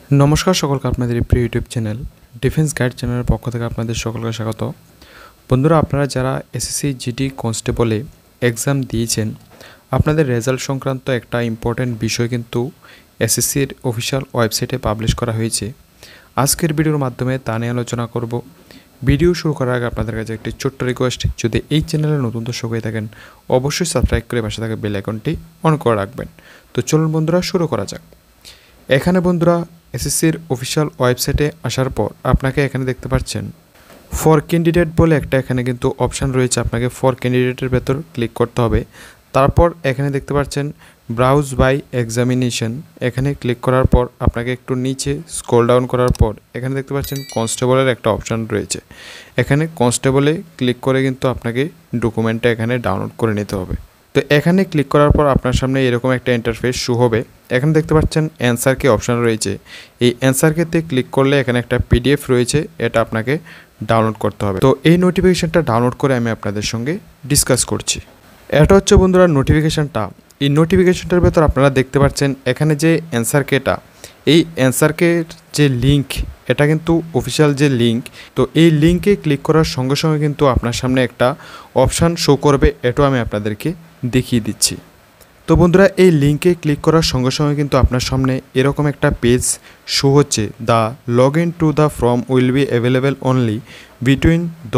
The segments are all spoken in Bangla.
নমস্কার সকলকে আপনাদের প্রিয় ইউটিউব চ্যানেল ডিফেন্স গাইড চ্যানেলের পক্ষ থেকে আপনাদের সকলকে স্বাগত। বন্ধুরা, আপনারা যারা এসএসসি জিডি কনস্টেবলে এক্সাম দিয়েছেন, আপনাদের রেজাল্ট সংক্রান্ত একটা ইম্পর্ট্যান্ট বিষয় কিন্তু এসএসসির অফিসিয়াল ওয়েবসাইটে পাবলিশ করা হয়েছে। আজকের ভিডিওর মাধ্যমে তা নিয়ে আলোচনা করব। ভিডিও শুরু করার আগে আপনাদের কাছে একটি ছোট্ট রিকোয়েস্ট, যদি এই চ্যানেলে নতুন দর্শক হয়ে থাকেন অবশ্যই সাবস্ক্রাইব করে পাশে থাকা বেল আইকনটি অন করে রাখবেন। তো চলুন বন্ধুরা, শুরু করা যাক। এখানে বন্ধুরা এসএসসির অফিসিয়াল ওয়েবসাইটে আসার পর আপনাকে এখানে দেখতে পাচ্ছেন ফর ক্যান্ডিডেট বলে একটা এখানে কিন্তু অপশান রয়েছে। আপনাকে ফর ক্যান্ডিডেটের ভেতর ক্লিক করতে হবে। তারপর এখানে দেখতে পাচ্ছেন ব্রাউজ বাই এক্সামিনেশন, এখানে ক্লিক করার পর আপনাকে একটু নিচে স্ক্রল ডাউন করার পর এখানে দেখতে পাচ্ছেন কনস্টেবলের একটা অপশান রয়েছে। এখানে কনস্টেবলে ক্লিক করে কিন্তু আপনাকে ডকুমেন্টটা এখানে ডাউনলোড করে নিতে হবে। তো এখানে ক্লিক করার পর আপনার সামনে এরকম একটা ইন্টারফেস শো হবে। এখানে দেখতে পাচ্ছেন অ্যান্সার কি অপশান রয়েছে। এই অ্যান্সার কিতে ক্লিক করলে এখানে একটা পিডিএফ রয়েছে, এটা আপনাকে ডাউনলোড করতে হবে। তো এই নোটিফিকেশানটা ডাউনলোড করে আমি আপনাদের সঙ্গে ডিসকাস করছি। এটা হচ্ছে বন্ধুরা নোটিফিকেশানটা। এই নোটিফিকেশানটার ভেতর আপনারা দেখতে পাচ্ছেন এখানে যে অ্যান্সার কেটা, এই অ্যান্সার কের যে লিঙ্ক, এটা কিন্তু অফিসিয়াল যে লিঙ্ক। তো এই লিঙ্কে ক্লিক করার সঙ্গে সঙ্গে কিন্তু আপনার সামনে একটা অপশান শো করবে, এটাও আমি আপনাদেরকে দেখিয়ে দিচ্ছি। তো বন্ধুরা, এই লিঙ্কে ক্লিক করার সঙ্গে সঙ্গে কিন্তু আপনার সামনে এরকম একটা পেজ শো হচ্ছে। The log in to the form will be available only between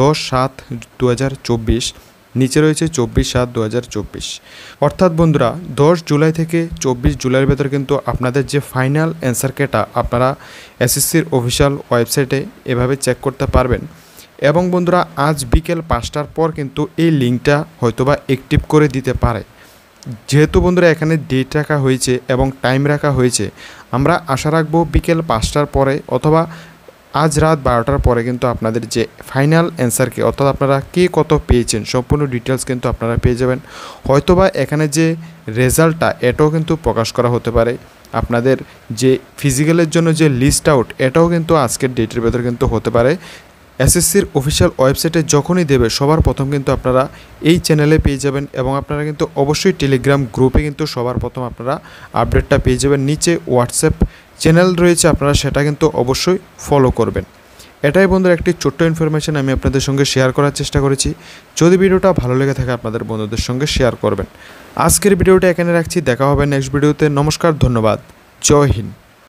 10/7/2024, নিচে রয়েছে 24/7/2024। অর্থাৎ বন্ধুরা 10 জুলাই থেকে 24 জুলাইয়ের ভেতর কিন্তু আপনাদের যে ফাইনাল অ্যান্সার কেটা আপনারা এসএসসির অফিসিয়াল ওয়েবসাইটে এভাবে চেক করতে পারবেন। এবং বন্ধুরা আজ বিকেল 5টার পর কিন্তু এই লিঙ্কটা হয়তোবা অ্যাক্টিভ করে দিতে পারে। যেহেতু বন্ধুরা এখানে ডেট রাখা হয়েছে এবং টাইম রাখা হয়েছে, আমরা আশা রাখবো বিকেল 5টার পরে অথবা আজ রাত 12টার পরে কিন্তু আপনাদের যে ফাইনাল অ্যান্সারকে অর্থাৎ আপনারা কে কত পেয়েছেন সম্পূর্ণ ডিটেলস কিন্তু আপনারা পেয়ে যাবেন। হয়তোবা এখানে যে রেজাল্টটা এটাও কিন্তু প্রকাশ করা হতে পারে। আপনাদের যে ফিজিক্যালের জন্য যে লিস্ট আউট, এটাও কিন্তু আজকের ডেটের ভেতর কিন্তু হতে পারে। এসএসসির অফিসিয়াল ওয়েবসাইটে যখনই দেবে সবার প্রথম কিন্তু আপনারা এই চ্যানেলে পেয়ে যাবেন এবং আপনারা কিন্তু অবশ্যই টেলিগ্রাম গ্রুপে কিন্তু সবার প্রথম আপনারা আপডেটটা পেয়ে যাবেন। নিচে হোয়াটসঅ্যাপ চ্যানেল রয়েছে, আপনারা সেটা কিন্তু অবশ্যই ফলো করবেন। এটাই বন্ধুরা একটি ছোট্ট ইনফরমেশন আমি আপনাদের সঙ্গে শেয়ার করার চেষ্টা করেছি। যদি ভিডিওটা ভালো লেগে থাকে আপনাদের বন্ধুদের সঙ্গে শেয়ার করবেন। আজকের ভিডিওটা এখানে রাখছি, দেখা হবে নেক্সট ভিডিওতে। নমস্কার, ধন্যবাদ, জয় হিন্দ।